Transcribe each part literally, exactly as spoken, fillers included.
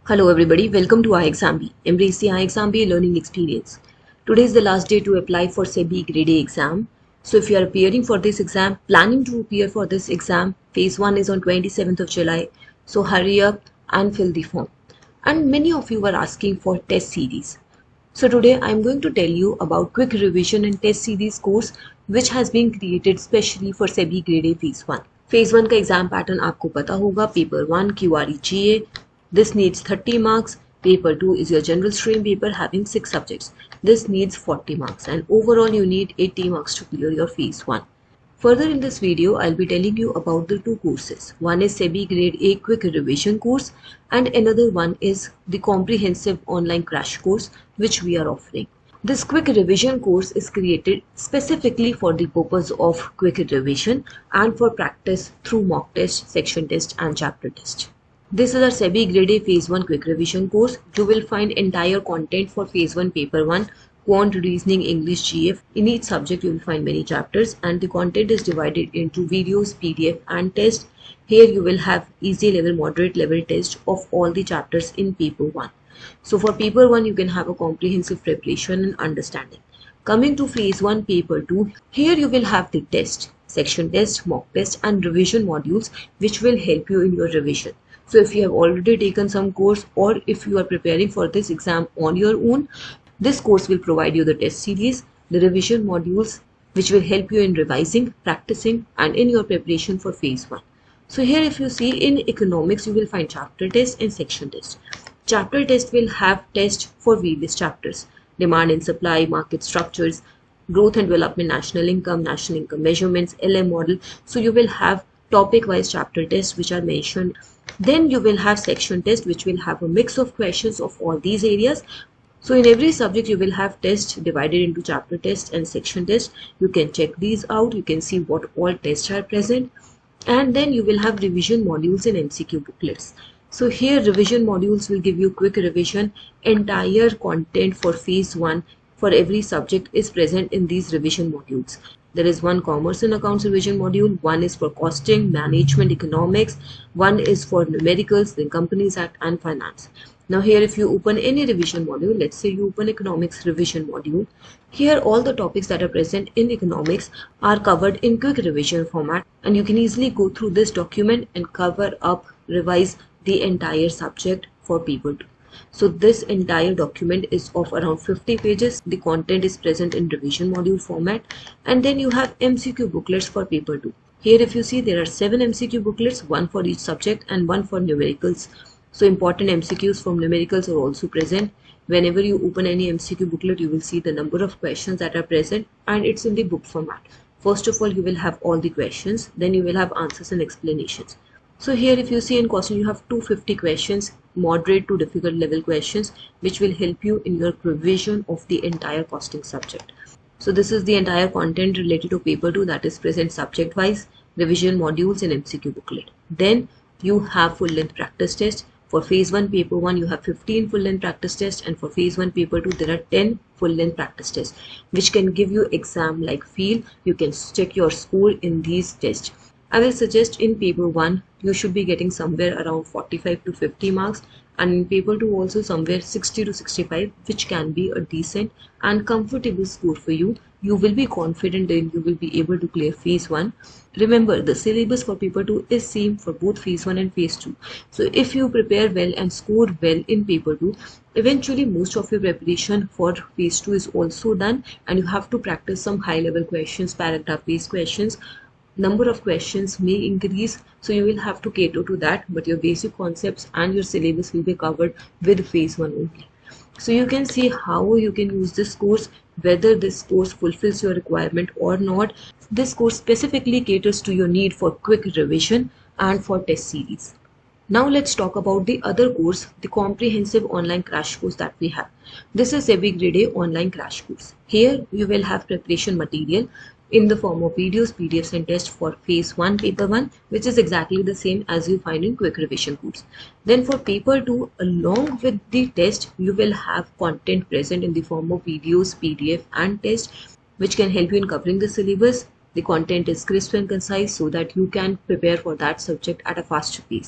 Hello everybody, welcome to iExamB. Embrace the iExamB learning experience. Today is the last day to apply for SEBI Grade A exam. So if you are appearing for this exam, planning to appear for this exam, phase one is on twenty-seventh of July. So hurry up and fill the form. And many of you were asking for test series. So today I am going to tell you about quick revision and test series course which has been created specially for SEBI Grade A phase one. phase one का exam pattern आपको पता होगा. Paper one Q R E G A. This needs thirty marks. Paper two is your general stream paper having six subjects. This needs forty marks and overall you need eighty marks to clear your phase one. Further in this video, I'll be telling you about the two courses. One is SEBI Grade A Quick Revision course and another one is the Comprehensive Online Crash course which we are offering. This Quick Revision course is created specifically for the purpose of quick revision and for practice through mock test, section test and chapter test. This is our SEBI Grade A Phase one Quick Revision course. You will find entire content for Phase one Paper one, Quant, Reasoning, English, G F. In each subject you will find many chapters and the content is divided into videos, P D F and test. Here you will have easy level, moderate level test of all the chapters in Paper one. So for Paper one you can have a comprehensive preparation and understanding. Coming to Phase one Paper two, here you will have the test, section test, mock test and revision modules which will help you in your revision. So if you have already taken some course or if you are preparing for this exam on your own, this course will provide you the test series, the revision modules which will help you in revising, practicing and in your preparation for phase one. So here if you see in economics you will find chapter test and section test. Chapter test will have test for various chapters: demand and supply, market structures, growth and development, national income, national income measurements, L M model. So you will have topic wise chapter tests which are mentioned. Then you will have section test which will have a mix of questions of all these areas. So in every subject you will have tests divided into chapter test and section test. You can check these out. You can see what all tests are present. And then you will have revision modules and M C Q booklets. So here revision modules will give you quick revision. Entire content for phase one for every subject is present in these revision modules. There is one commerce and accounts revision module, one is for costing, management, economics, one is for numericals, then Companies Act and finance. Now here if you open any revision module, let's say you open economics revision module, here all the topics that are present in economics are covered in quick revision format and you can easily go through this document and cover up, revise the entire subject for paper two. So this entire document is of around fifty pages. The content is present in revision module format and then you have M C Q booklets for paper two. Here if you see there are seven M C Q booklets, one for each subject and one for numericals. So important M C Qs from numericals are also present. Whenever you open any M C Q booklet you will see the number of questions that are present and it's in the book format. First of all you will have all the questions, then you will have answers and explanations. So here if you see in question you have two hundred fifty questions, moderate to difficult level questions which will help you in your revision of the entire costing subject. So this is the entire content related to paper two that is present subject wise, revision modules and M C Q booklet. Then you have full length practice test. For phase one paper one you have fifteen full length practice tests and for phase one paper two there are ten full length practice tests which can give you exam like feel. You can check your score in these tests. I will suggest in paper one you should be getting somewhere around forty-five to fifty marks and in paper two also somewhere sixty to sixty-five, which can be a decent and comfortable score for you. You will be confident that you will be able to clear phase one. Remember the syllabus for paper two is same for both phase one and phase two. So if you prepare well and score well in paper two, eventually most of your preparation for phase two is also done and you have to practice some high level questions, paragraph based questions. Number of questions may increase, so you will have to cater to that, but your basic concepts and your syllabus will be covered with phase one only. So you can see how you can use this course, whether this course fulfills your requirement or not. This course specifically caters to your need for quick revision and for test series. Now let's talk about the other course, the Comprehensive Online Crash course that we have. This is SEBI Grade A Online Crash course. Here you will have preparation material in the form of videos, P D Fs and tests for phase one paper one, which is exactly the same as you find in quick revision course. Then for paper two, along with the test, you will have content present in the form of videos, P D F and test, which can help you in covering the syllabus. The content is crisp and concise so that you can prepare for that subject at a faster pace.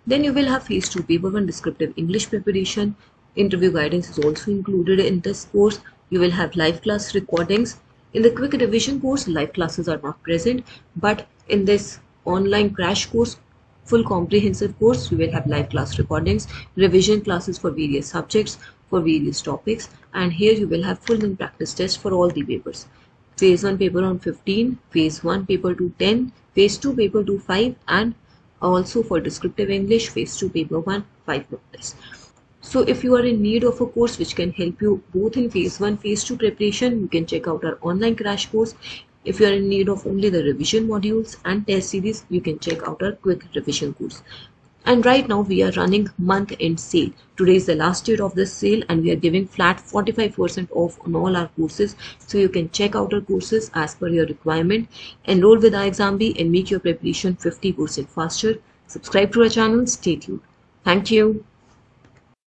Then you will have phase two paper one descriptive English preparation. Interview guidance is also included in this course. You will have live class recordings. In the quick revision course, live classes are not present, but in this online crash course, full comprehensive course, you will have live class recordings, revision classes for various subjects, for various topics, and here you will have full and practice tests for all the papers. Phase one paper on fifteen, phase one paper to ten, phase two paper to five, and also for descriptive English, phase two paper one, five mock tests. So if you are in need of a course which can help you both in phase one, phase two preparation, you can check out our online crash course. If you are in need of only the revision modules and test series, you can check out our quick revision course. And right now we are running month end sale. Today is the last date of this sale and we are giving flat forty-five percent off on all our courses. So you can check out our courses as per your requirement. Enroll with iExamBee and make your preparation fifty percent faster. Subscribe to our channel. Stay tuned. Thank you.